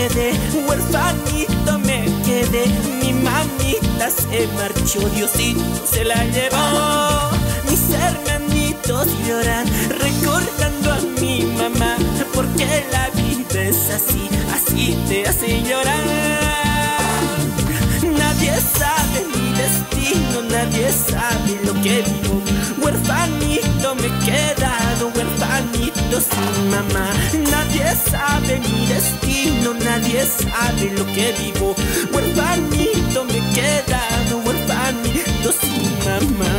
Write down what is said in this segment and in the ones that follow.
quedé, huerfanito me quedé. Mi mamita se marchó, Diosito se la llevó. Mis hermanitos lloran recordando a mi mamá, porque la vida es así, así te hace llorar. Nadie sabe mi destino, nadie sabe lo que vivo. Huerfanito me he quedado, huerfanito sin mamá. Nadie sabe mi destino, nadie sabe lo que vivo. Huerfanito me he quedado, huerfanito sin mamá.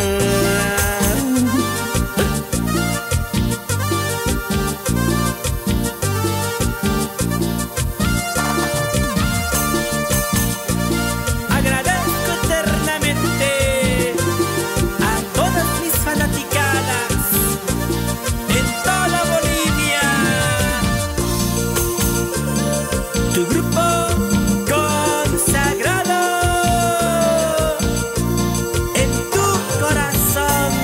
Tu grupo consagrado en tu corazón.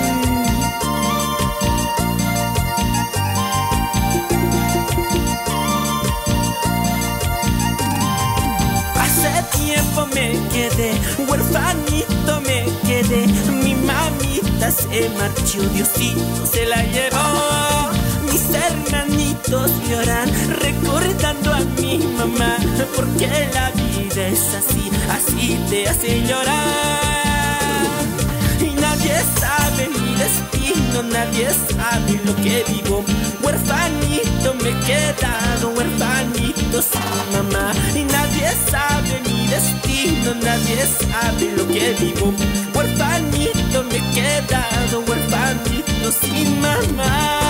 Hace tiempo me quedé, huerfanito me quedé. Mi mamita se marchó, Diosito se la llevó. Mis hermanitos lloran recordando a mi mamá, porque la vida es así, así te hace llorar. Y nadie sabe mi destino, nadie sabe lo que vivo. Huerfanito me he quedado, huerfanito sin mamá. Y nadie sabe mi destino, nadie sabe lo que vivo. Huerfanito me he quedado, huerfanito sin mamá.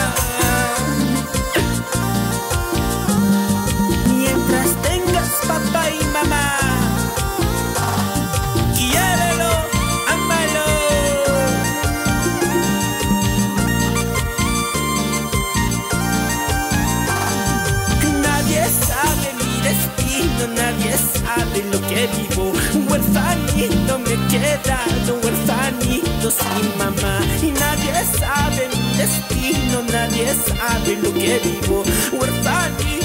Papá y mamá, quiérelo, ámalo. Nadie sabe mi destino, nadie sabe lo que vivo. Huerfanito me he quedado, huerfanito sin mamá. Y nadie sabe mi destino, nadie sabe lo que vivo. Huerfanito.